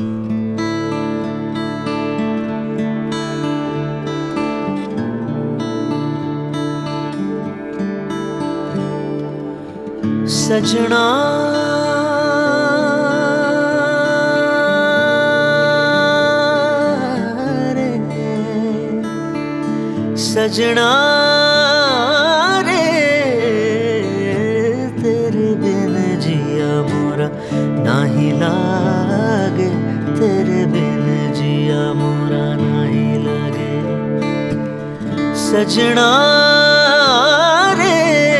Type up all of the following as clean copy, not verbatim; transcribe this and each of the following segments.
सजना रे, सजना रे, तेरे बिन जिया मोरा नाही लागे, तेरे बिन जिया मोरा नाही लागे। सजना रे,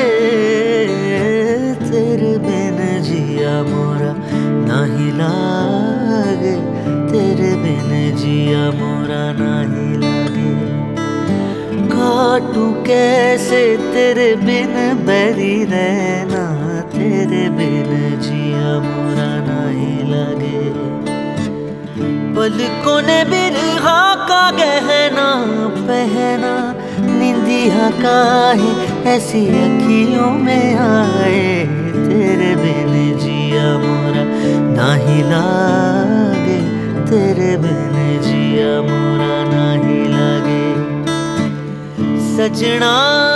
तेरे बिन जिया मोरा नाही लागे, तेरे बिन जिया मोरा नाही लागे। काटूं कैसे तेरे बिन बैरी रहना, तेरे बिन जिया मोरा नहीं लागे। पलकों ने बिरहा का गहना पहना, निंदिया काहे ऐसी अखियों में आए, तेरे बिन जिया मोरा नाही लागे, तेरे बिन जिया मोरा नाही लागे। सजना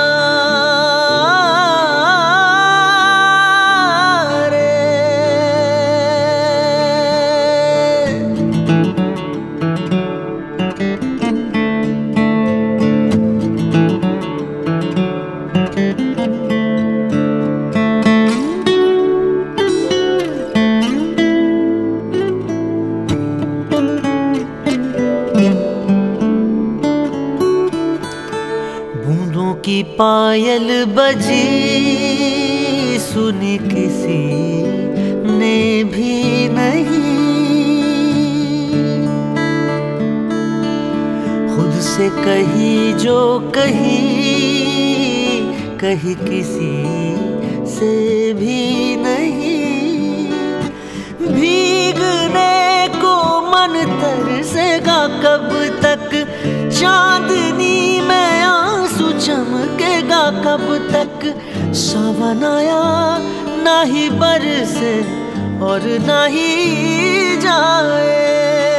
बूंदों की पायल बजी सुनी किसी ने भी नहीं, खुद से कही जो कही किसी से भी नहीं। भीगने को मन तरसेगा कब तक, चांदनी में आंसू चमकेगा कब तक। सावन आया ना ही बरसे और ना ही जाए,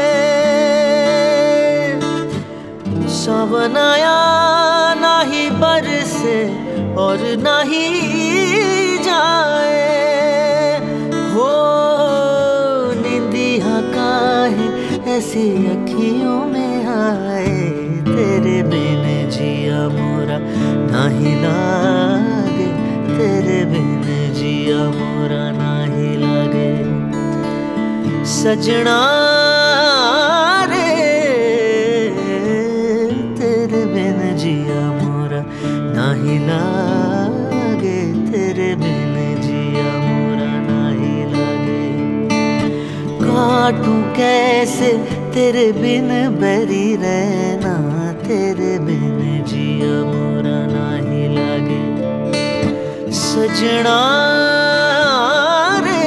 सावन आया ना ही बरसे और ना ही जाए। हो निंदिया काहे ऐसी अखियों में आए, तेरे बिन जिया मोरा नाही लागे, तेरे बिन जिया मोरा नाही लागे। सजना रे, तेरे बिन जिया मोरा नाही लागे, तेरे बिन जिया मोरा नाही लागे। काटूं कैसे तेरे बिन बैरी रहना, तेरे बिन जिया मोरा नाही लागे। सजना रे,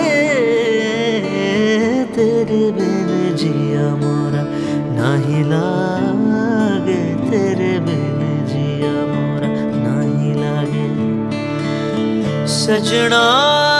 तेरे बिन जिया मोरा नाही लागे, तेरे बिन जिया मोरा नाही लागे। सजना